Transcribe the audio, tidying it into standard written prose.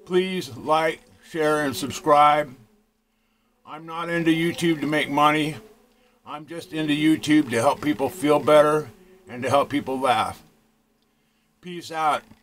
Please like, share, and subscribe. I'm not into YouTube to make money. I'm just into YouTube to help people feel better and to help people laugh. Peace out.